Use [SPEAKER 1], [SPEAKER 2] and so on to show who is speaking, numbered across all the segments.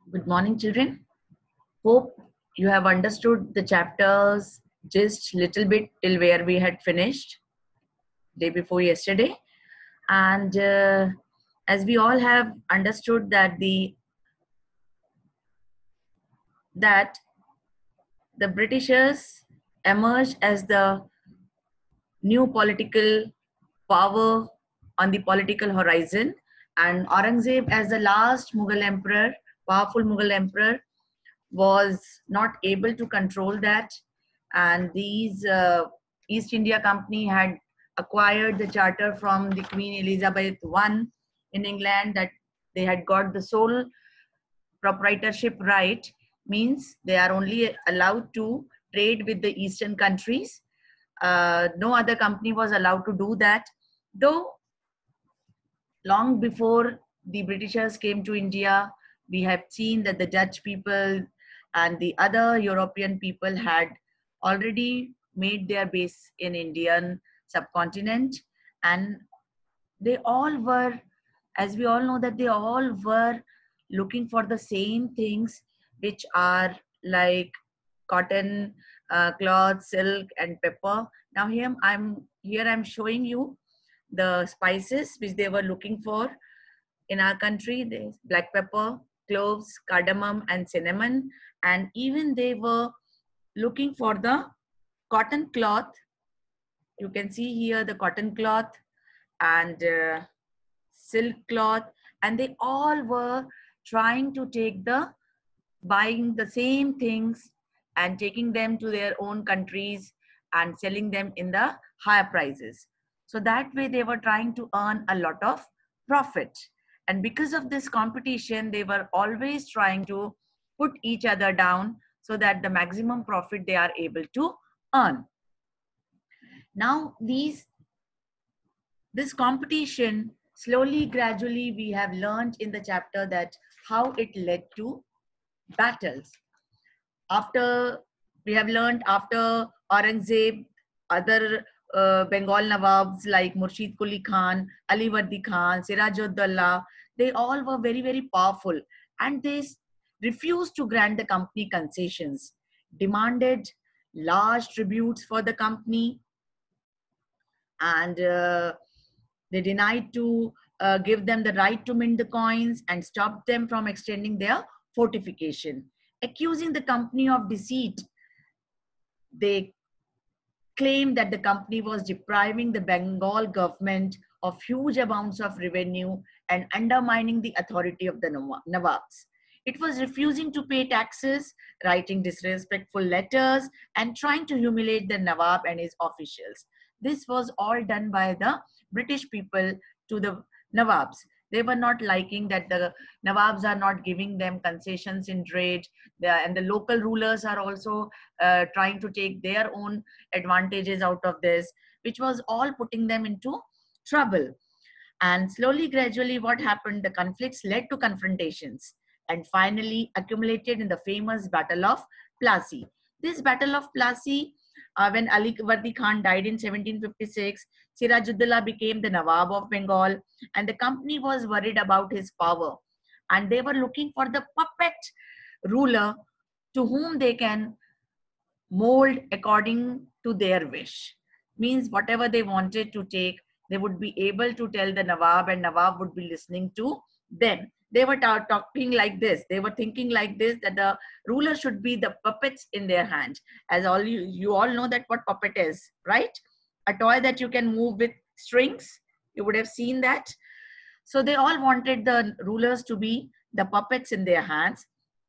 [SPEAKER 1] Good morning, children. Hope you have understood the chapters just little bit till where we had finished day before yesterday. And as we all have understood that the Britishers emerged as the new political power on the political horizon, and Aurangzeb as the last Mughal emperor, powerful Mughal emperor, was not able to control that, and these East India Company had acquired the charter from the Queen Elizabeth I in England, that they had got the sole proprietorship right, means they are only allowed to trade with the eastern countries. No other company was allowed to do that, though long before the Britishers came to India, we have seen that the Dutch people and the other European people had already made their base in Indian subcontinent, and they all were, as we all know, that they all were looking for the same things, which are like cotton, cloth, silk, and pepper. Now I'm showing you the spices which they were looking for in our country. There's black pepper, cloves, cardamom, and cinnamon. And even they were looking for the cotton cloth. You can see here the cotton cloth and silk cloth. And they all were trying to buying the same things and taking them to their own countries and selling them in the higher prices. So that way they were trying to earn a lot of profit. And because of this competition, they were always trying to put each other down so that the maximum profit they are able to earn. Now, this competition, slowly, gradually, we have learned in the chapter that how it led to battles. After we have learned after Aurangzeb, other Bengal Nawabs like Murshid Quli Khan, Ali Vardi Khan, Sirajuddaula, they all were very, very powerful, and they refused to grant the company concessions, demanded large tributes for the company, and they denied to give them the right to mint the coins and stopped them from extending their fortification. Accusing the company of deceit, they claimed that the company was depriving the Bengal government of huge amounts of revenue and undermining the authority of the Nawabs. It was refusing to pay taxes, writing disrespectful letters, and trying to humiliate the Nawab and his officials. This was all done by the British people to the Nawabs. They were not liking that the Nawabs are not giving them concessions in trade, and the local rulers are also trying to take their own advantages out of this, which was all putting them into trouble. And slowly, gradually, what happened? The conflicts led to confrontations and finally accumulated in the famous Battle of Plassey. This Battle of Plassey, when Ali Vardi Khan died in 1756, Sirajuddaula became the Nawab of Bengal, and the company was worried about his power. And they were looking for the puppet ruler to whom they can mold according to their wish. Means whatever they wanted to take, they would be able to tell the Nawab, and Nawab would be listening to them. They were talking like this. They were thinking like this, that the ruler should be the puppets in their hand. As all you all know that what puppet is, right? A toy that you can move with strings. You would have seen that. So they all wanted the rulers to be the puppets in their hands.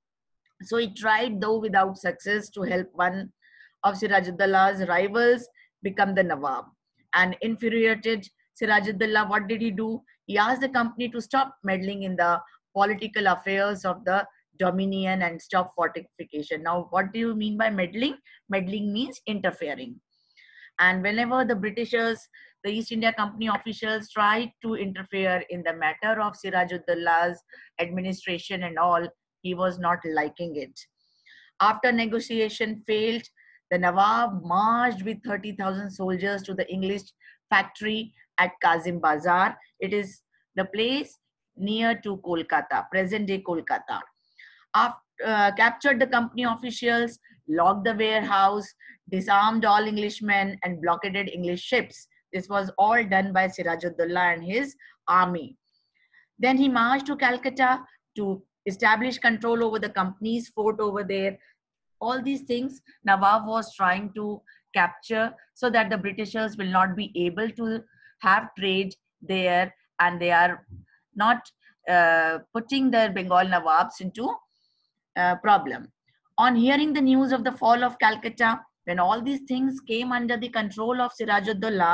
[SPEAKER 1] So he tried, though without success, to help one of Sirajuddaula's rivals become the Nawab. And infuriated Sirajuddaula, what did he do? He asked the company to stop meddling in the political affairs of the dominion and stop fortification. Now, what do you mean by meddling? Meddling means interfering. And whenever the Britishers, the East India Company officials tried to interfere in the matter of Sirajuddaula's administration and all, he was not liking it. After negotiation failed, the Nawab marched with 30,000 soldiers to the English factory at Kazim Bazar. It is the place near to Kolkata, present day Kolkata. captured the company officials, locked the warehouse, disarmed all Englishmen, and blockaded English ships. This was all done by Sirajuddaulah and his army. Then he marched to Calcutta to establish control over the company's fort over there. All these things Nawab was trying to capture so that the Britishers will not be able to have trade there, and they are not putting the Bengal Nawabs into problem. On hearing the news of the fall of Calcutta, when all these things came under the control of Sirajuddaulah,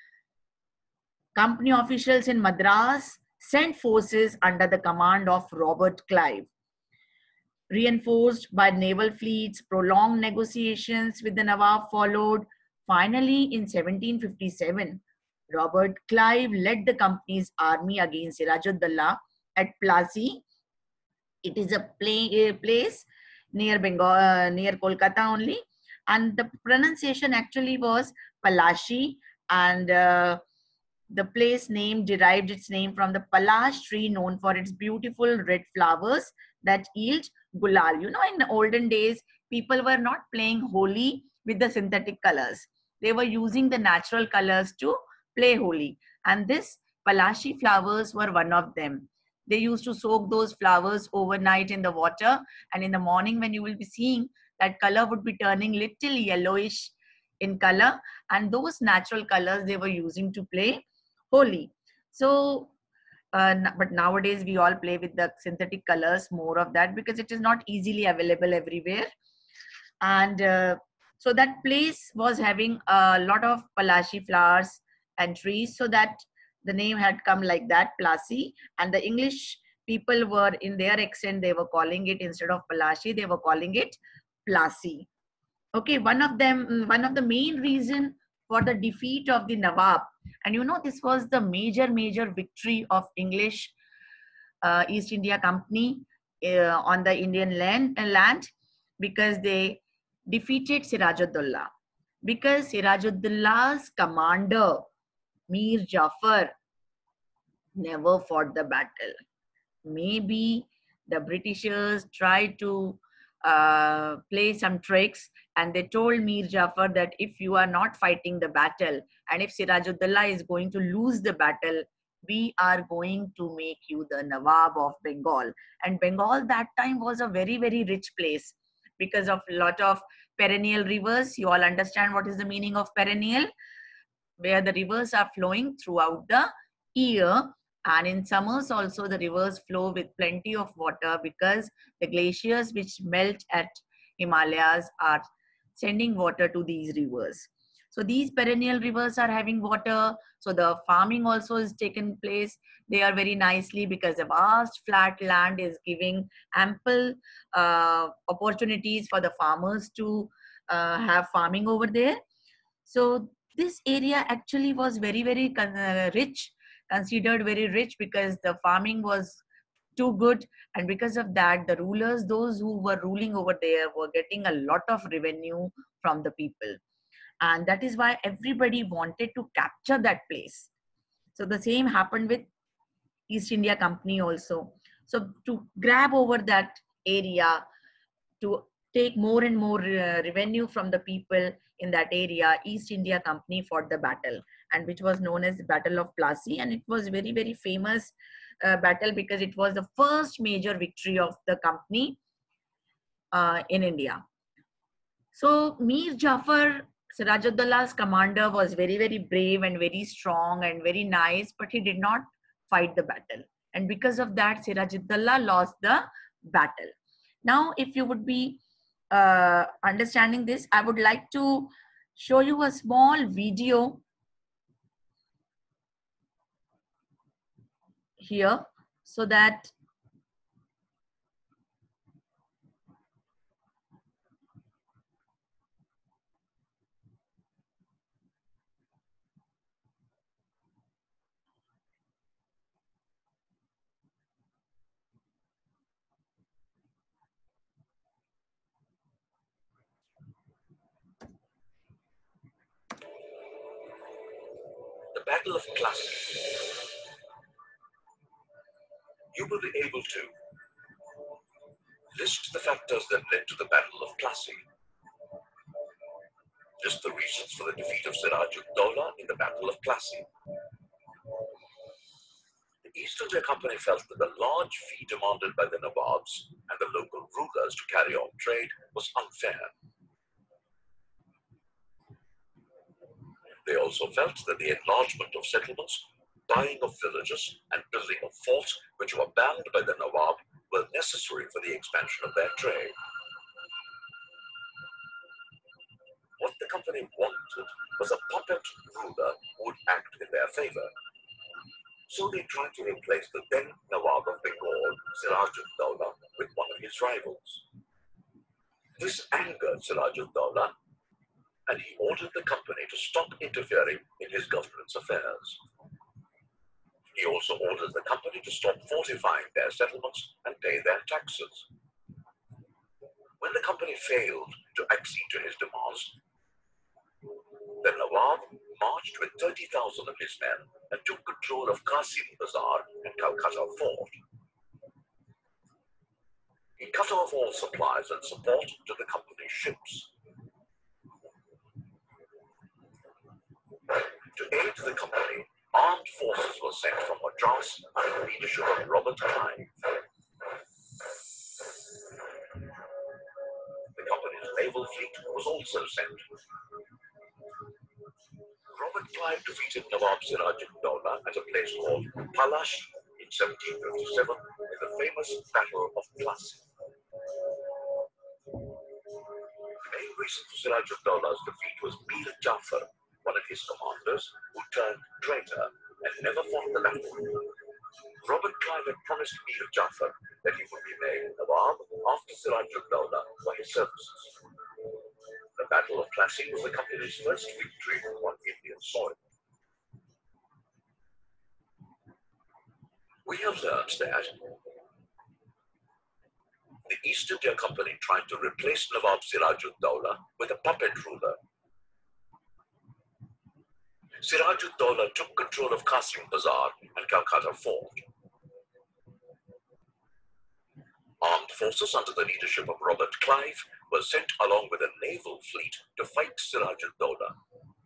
[SPEAKER 1] company officials in Madras sent forces under the command of Robert Clive. Reinforced by naval fleets, prolonged negotiations with the Nawab followed. Finally, in 1757, Robert Clive led the company's army against Sirajuddaulah at Plassey. It is a place near Bengal, near Kolkata only, and the pronunciation actually was Palashi, and the place name derived its name from the palash tree known for its beautiful red flowers that yield gulal. You know, in the olden days, people were not playing Holi with the synthetic colors. They were using the natural colors to play Holi. And this palashi flowers were one of them. They used to soak those flowers overnight in the water. And in the morning, when you will be seeing, that color would be turning little yellowish in color. And those natural colors they were using to play Holi. So, but nowadays we all play with the synthetic colors, more of that, because it is not easily available everywhere. And so that place was having a lot of palashi flowers and trees, so that the name had come like that, Plassey. And the English people were, in their accent, they were calling it, instead of Palashi, they were calling it Plassey. Okay, one of the main reason for the defeat of the Nawab, and you know, this was the major victory of English East India Company on the Indian land, because they defeated Sirajuddaulah. Because Sirajuddaullah's commander, Mir Jafar, never fought the battle. Maybe the Britishers tried to play some tricks, and they told Mir Jafar that if you are not fighting the battle, and if Sirajuddaulah is going to lose the battle, we are going to make you the Nawab of Bengal. And Bengal that time was a very rich place because of a lot of perennial rivers. You all understand what is the meaning of perennial? Where the rivers are flowing throughout the year, and in summers also the rivers flow with plenty of water, because the glaciers which melt at Himalayas are sending water to these rivers. So these perennial rivers are having water, so the farming also is taken place there very nicely, because the vast flat land is giving ample opportunities for the farmers to have farming over there. So this area actually was very rich, considered very rich, because the farming was too good. And because of that, the rulers, those who were ruling over there, were getting a lot of revenue from the people. And that is why everybody wanted to capture that place. So the same happened with East India Company also. So to grab over that area, to take more and more revenue from the people in that area, East India Company fought the battle, and which was known as the Battle of Plassey. And it was very famous battle, because it was the first major victory of the company in India. So Mir Jafar, Sirajuddaullah's commander, was very brave and very strong and very nice, but he did not fight the battle. And because of that, Sirajuddaulah lost the battle. Now, if you would be understanding this, I would like to show you a small video here, so that
[SPEAKER 2] the Battle of Plassey. You will be able to
[SPEAKER 3] List the factors that led to the Battle of Plassey. List the reasons for the defeat of Siraj-ud-Dowlah in the Battle of Plassey. The East India Company felt that the large fee demanded by the Nawabs and the local rulers to carry on trade was unfair. They also felt that the enlargement of settlements, buying of villages, and building of forts, which were banned by the Nawab, were necessary for the expansion of their trade. What the company wanted was a puppet ruler who would act in their favor. So they tried to replace the then Nawab of Bengal, Siraj-ud-Dowlah, with one of his rivals. This angered Siraj-ud-Dowlah, and he ordered the company to stop interfering in his government's affairs. He also ordered the company to stop fortifying their settlements and pay their taxes. When the company failed to accede to his demands, the Nawab marched with 30,000 of his men and took control of Qasim Bazar and Calcutta Fort. He cut off all supplies and support to the company's ships. To aid the company, armed forces were sent from Madras under the leadership of Robert Clive. The company's naval fleet was also sent. Robert Clive defeated Nawab Siraj-ud-Dowlah at a place called Palash in 1757 in the famous Battle of Plassey. The main reason for Siraj-ud-Dowlah's defeat was Mir Jafar, one of his commanders, who turned traitor and never fought the battle. Robert Clive had promised Mir Jafar that he would be made Nawab after Siraj-ud-Dowlah for his services. The Battle of Plassey was the company's first victory on Indian soil. We have learned that the East India Company tried to replace Nawab Siraj-ud-Dowlah with a puppet ruler. Siraj-ud-Dowlah took control of Qasim Bazar and Calcutta Fort. Armed forces under the leadership of Robert Clive were sent along with a naval fleet to fight Siraj-ud-Dowlah.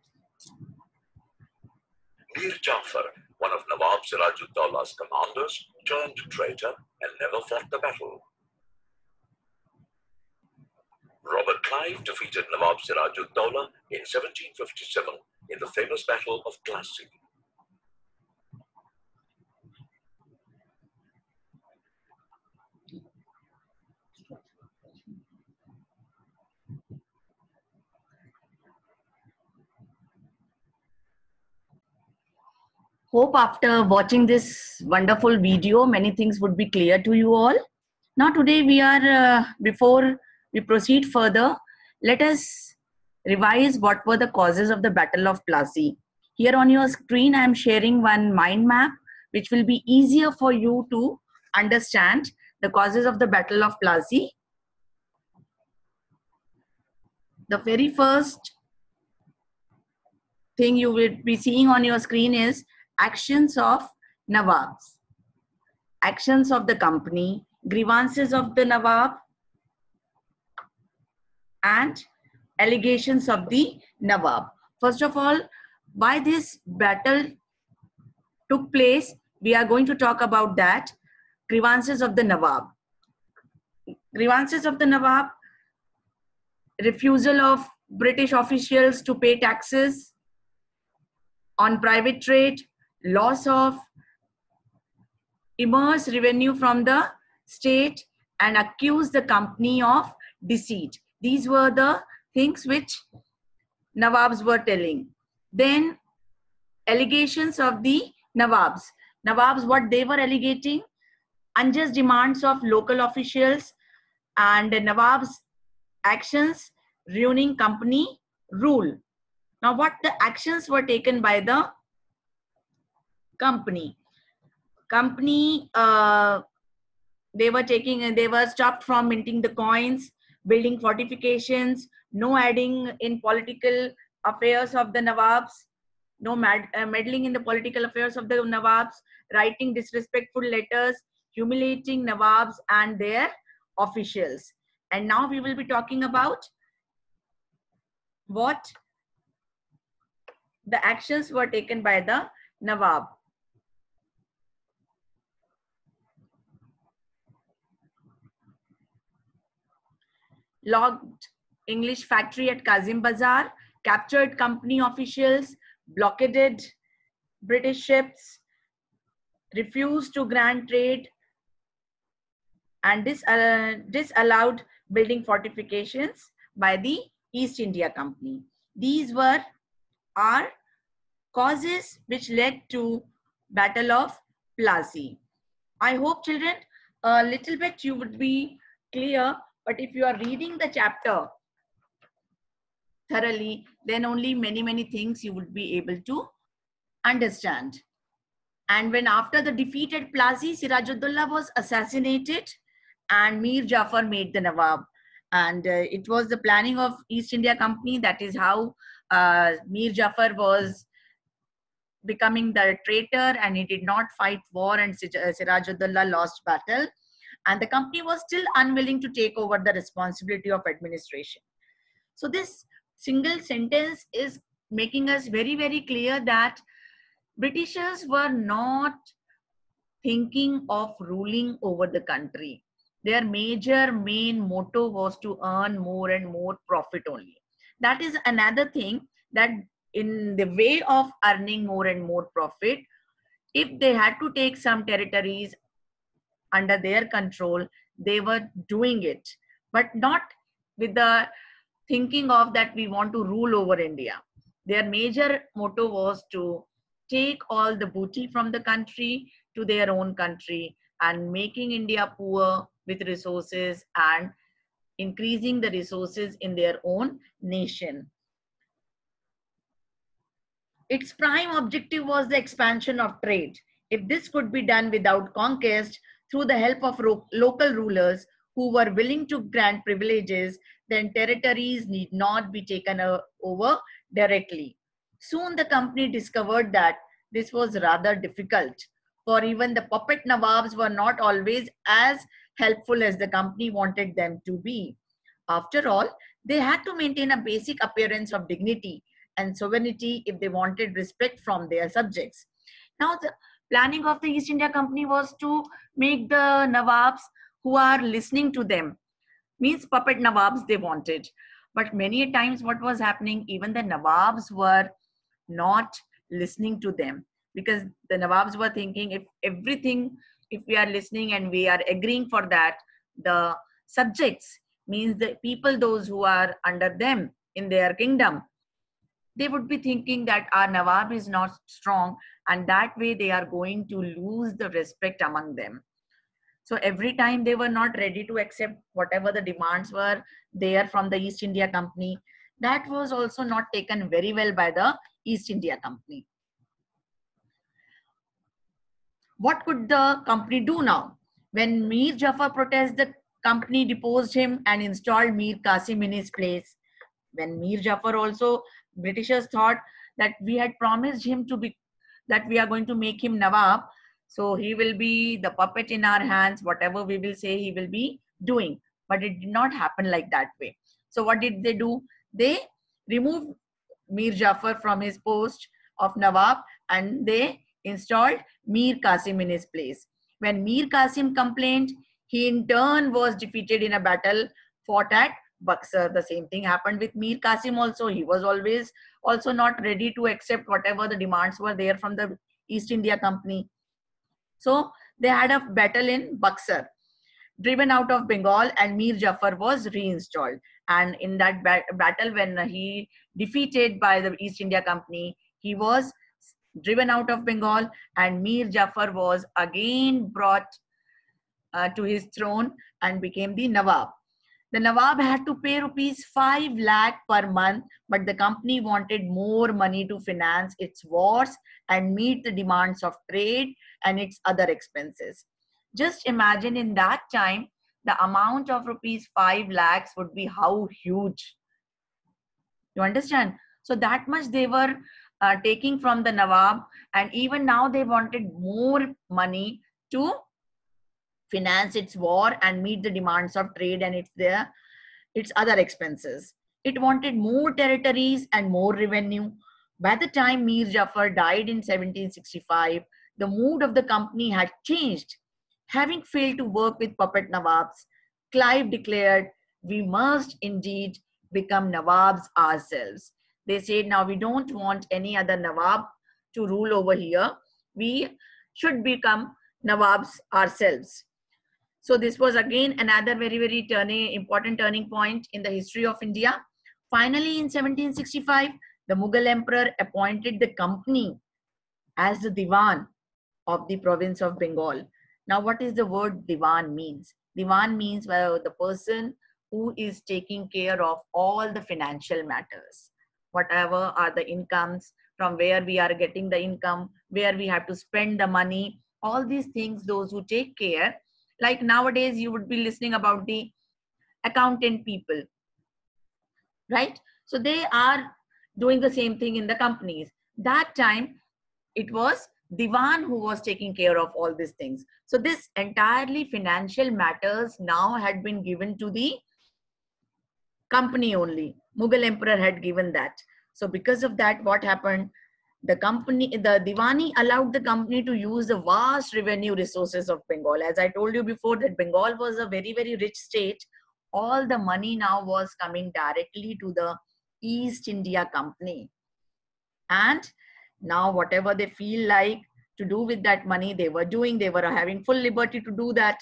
[SPEAKER 3] Mir Jafar, one of Nawab Siraj-ud-Dowlah's commanders, turned traitor and never fought the battle. Robert Clive defeated Nawab Siraj-ud-Dowlah in 1757 in the famous Battle of Plassey.
[SPEAKER 1] Hope after watching this wonderful video, many things would be clear to you all. Now today we are, before we proceed further, let us revise what were the causes of the Battle of Plassey. Here on your screen, I am sharing one mind map, which will be easier for you to understand the causes of the Battle of Plassey. The very first thing you will be seeing on your screen is actions of Nawabs, actions of the company, grievances of the Nawab, and allegations of the Nawab. First of all, why this battle took place, we are going to talk about that. Grievances of the Nawab. Grievances of the Nawab: refusal of British officials to pay taxes on private trade, loss of immense revenue from the state, and accuse the company of deceit. These were the things which Nawabs were telling. Then allegations of the Nawabs. Nawabs, what they were allegating? Unjust demands of local officials and Nawabs' actions ruining company rule. Now, what the actions were taken by the company? Company, they were stopped from minting the coins, building fortifications, no adding in political affairs of the Nawabs, no meddling in the political affairs of the Nawabs, writing disrespectful letters, humiliating Nawabs and their officials. And now we will be talking about what the actions were taken by the Nawab. Logged English factory at Kazim Bazar, captured company officials, blockaded British ships, refused to grant trade, and disallowed building fortifications by the East India Company. These were our causes which led to Battle of Plassey. I hope, children, a little bit you would be clear, but if you are reading the chapter thoroughly, then only many things you would be able to understand. And when after the defeated Plassey, Sirajuddaulah was assassinated and Mir Jafar made the Nawab. And it was the planning of East India Company. That is how Mir Jafar was becoming the traitor, and he did not fight war, and Sirajuddaulah lost battle. And the company was still unwilling to take over the responsibility of administration. So this single sentence is making us very clear that Britishers were not thinking of ruling over the country. Their main motto was to earn more and more profit only. That is another thing, that in the way of earning more and more profit, if they had to take some territories under their control, they were doing it, but not with the thinking of that we want to rule over India. Their major motto was to take all the booty from the country to their own country and making India poor with resources and increasing the resources in their own nation. Its prime objective was the expansion of trade. If this could be done without conquest, through the help of local rulers who were willing to grant privileges, then territories need not be taken over directly. Soon the company discovered that this was rather difficult, for even the puppet Nawabs were not always as helpful as the company wanted them to be. After all, they had to maintain a basic appearance of dignity and sovereignty if they wanted respect from their subjects. Now, the planning of the East India Company was to make the Nawabs who are listening to them, means puppet Nawabs they wanted. But many times what was happening, even the Nawabs were not listening to them, because the Nawabs were thinking if we are listening and we are agreeing for that, the subjects, means the people, those who are under them in their kingdom, they would be thinking that our Nawab is not strong, and that way they are going to lose the respect among them. So every time they were not ready to accept whatever the demands were there from the East India Company. That was also not taken very well by the East India Company. What could the company do now? When Mir Jafar protests, the company deposed him and installed Mir Qasim in his place. When Mir Jafar also, Britishers thought that we had promised him to be, that we are going to make him Nawab, so he will be the puppet in our hands, whatever we will say he will be doing. But it did not happen like that way. So what did they do? They removed Mir Jafar from his post of Nawab and they installed Mir Qasim in his place. When Mir Qasim complained, he in turn was defeated in a battle fought at Buxar. The same thing happened with Mir Qasim also. He was always also not ready to accept whatever the demands were there from the East India Company. So they had a battle in Buxar, driven out of Bengal, and Mir Jafar was reinstalled. And in that battle, when he defeated by the East India Company, he was driven out of Bengal, and Mir Jafar was again brought to his throne and became the Nawab. The Nawab had to pay rupees 5 lakh per month, but the company wanted more money to finance its wars and meet the demands of trade and its other expenses. Just imagine in that time, the amount of rupees 5 lakhs would be how huge. You understand? So that much they were taking from the Nawab, and even now they wanted more money to finance its war and meet the demands of trade and its other expenses. It wanted more territories and more revenue. By the time Mir Jafar died in 1765, the mood of the company had changed. Having failed to work with puppet Nawabs, Clive declared, "We must indeed become Nawabs ourselves." They said, "Now we don't want any other Nawab to rule over here. We should become Nawabs ourselves." So this was again another very important turning point in the history of India. Finally, in 1765, the Mughal emperor appointed the company as the Diwan of the province of Bengal. Now, what is the word Diwan means? Diwan means the person who is taking care of all the financial matters, whatever are the incomes, from where we are getting the income, where we have to spend the money, all these things, those who take care. Like nowadays, you would be listening about the accountant people, right? So they are doing the same thing in the companies. That time, it was Diwan who was taking care of all these things. So this entirely financial matters now had been given to the company only. Mughal emperor had given that. So because of that, what happened? The Diwani allowed the company to use the vast revenue resources of Bengal. As I told you before, that Bengal was a very rich state. All the money now was coming directly to the East India Company. And now whatever they feel like to do with that money, they were doing. They were having full liberty to do that.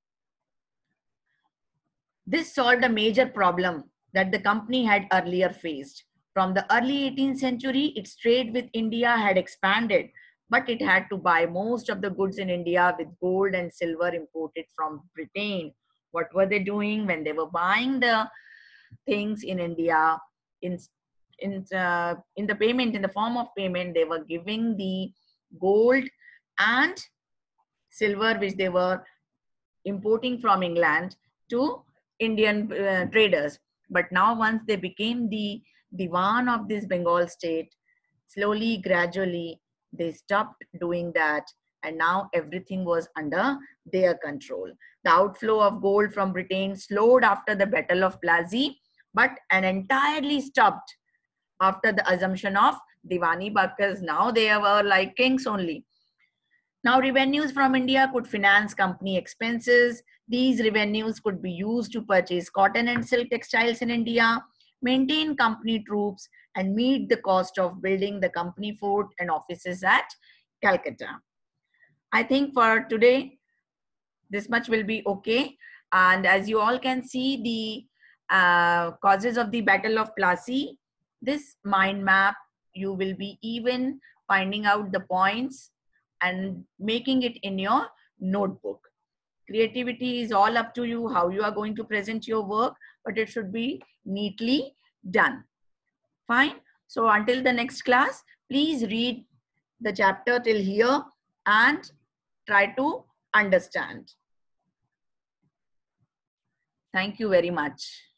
[SPEAKER 1] This solved a major problem that the company had earlier faced. From the early 18th century, its trade with India had expanded, but it had to buy most of the goods in India with gold and silver imported from Britain. What were they doing when they were buying the things in India? In the payment, in the form of payment, they were giving the gold and silver which they were importing from England to Indian traders. But now once they became the Diwan of this Bengal state, slowly, gradually, they stopped doing that. And now everything was under their control. The outflow of gold from Britain slowed after the Battle of Plassey, but entirely stopped after the assumption of Diwani, because now they were like kings only. Now revenues from India could finance company expenses. These revenues could be used to purchase cotton and silk textiles in India, maintain company troops, and meet the cost of building the company fort and offices at Calcutta. I think for today, this much will be okay. And as you all can see, the causes of the Battle of Plassey, this mind map, you will be even finding out the points and making it in your notebook. Creativity is all up to you, how you are going to present your work, but it should be neatly done. Fine. So until the next class, please read the chapter till here and try to understand. Thank you very much.